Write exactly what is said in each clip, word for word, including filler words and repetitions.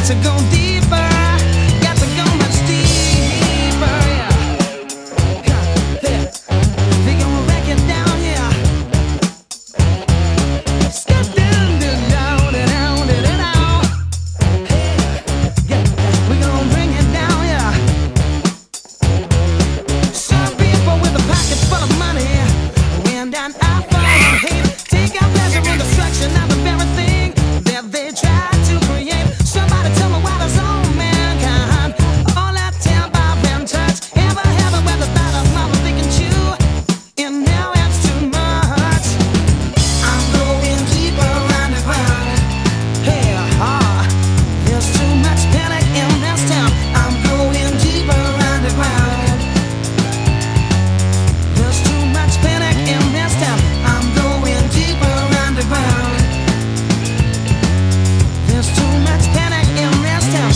to go deeper. Got to go much deeper. Yeah. Yeah. They gonna wreck it down here. Step down, down, down, down, down, down. Yeah. We gonna bring it down, yeah. Some people with a pocket full of money, when down I find hate, take out pleasure in destruction of the very thing that they try to create. Somebody tell me why does all mankind all that temper and touch ever heaven where the thought of mama they can chew, and now it's too much. I'm going deeper underground. Hey, ah, there's too much panic in this town. I'm going deeper underground. There's too much panic in this town. I'm going deeper underground. There's too much panic in this town.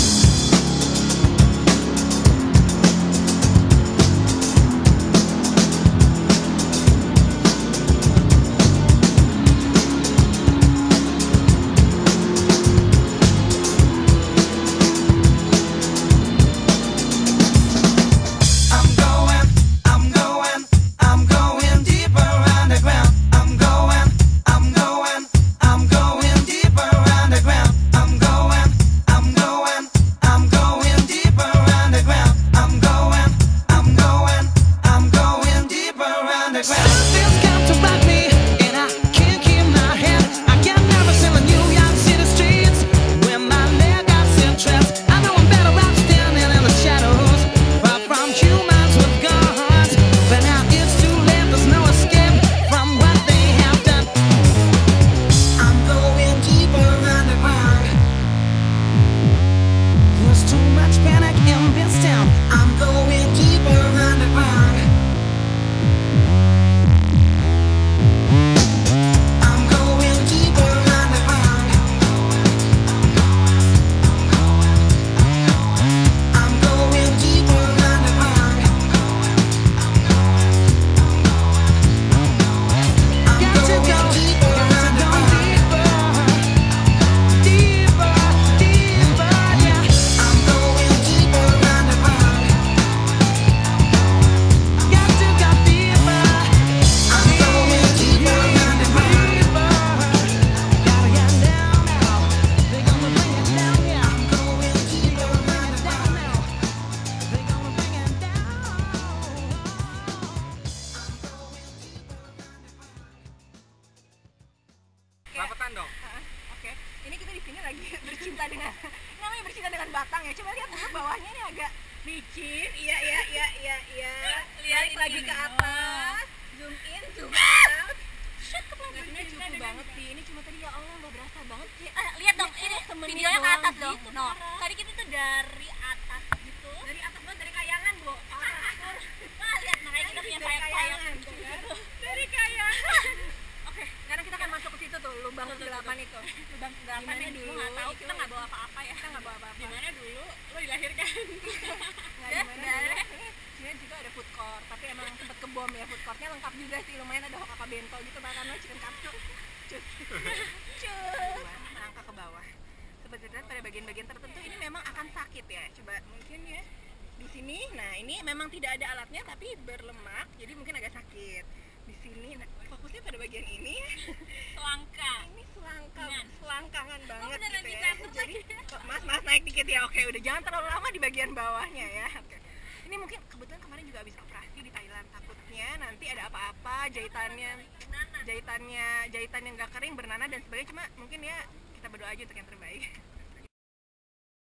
I'm going, I'm going, I'm going deeper underground. I'm going, I'm going, I'm going deeper underground. I'm going, I'm going, I'm going deeper underground. I'm going, I'm going, I'm going deeper underground. Something's got to rock me, and I can't keep my head. I get nervous in the New York City streets when my leg got interest. I know I'm better off standing in the shadows, far from humans with guns. But now it's too late, there's no escape from what they have done. I'm going deeper underground. There's too much panic in this town. I'm going deeper underground. I'm going deeper underground. I'm going deeper underground. I'm going deeper underground. Deeper, deeper, yeah. I'm going deeper underground. Got to go deeper. I'm going deeper underground. Gotta get down now. They gonna bring it down, yeah. I'm going deeper underground now. They gonna bring it down. Lapetan dong. Oke, ini kita di sini lagi bercinta dengan namanya bercinta dengan batang ya. Coba lihat dulu bawahnya ini agak licin. Iya iya iya iya iya. Lihat lagi ke atas. Zoom in, zoom out. Ini cukup banget sih. Ini cuma tadi ya Allah nggak berasa banget sih. Eh, lihat dong, ini Semenit videonya ke doang atas dong. gitu, No, parah. tadi kita tuh dari atas gitu. Dari atas banget, dari kayangan bu. Parah. Wah, lihat makanya kita punya Dari sayap-sayap kayangan, gitu. tuh kan. Dari kayangan. Oke, sekarang kita akan masuk ke situ tuh, lubang kegelapan itu. Lubang kegelapan Gimana yang dulu? dulu nggak tahu, kita nggak bawa apa-apa ya. Kita nggak bawa apa-apa. Gimana dulu lo dilahirkan? Nggak gimana dulu. Sebenarnya juga ada food court, tapi emang sempet kebom ya. Food courtnya lengkap juga sih, lumayan ada hoka bento gitu, makan lo chicken katsu. Cus. Cus. Merangkak ke bawah. Sebenarnya pada bagian-bagian tertentu ini memang akan sakit ya. Coba mungkin ya di sini. Nah, ini memang tidak ada alatnya tapi berlemak, jadi mungkin agak sakit. Di sini nah, fokusnya pada bagian ini. Selangkang. Ini selangkang, Nah. selangkangan banget beneran gitu di ya. center Jadi, mas, mas naik dikit ya. Oke, udah jangan terlalu lama di bagian bawahnya ya. Oke. Ini mungkin kebetulan kemarin juga habis operasi di Thailand. Takutnya nanti ada apa-apa, jahitannya, jahitannya, jahitan yang gak kering, bernanah dan sebagainya. Cuma mungkin ya kita berdoa aja untuk yang terbaik.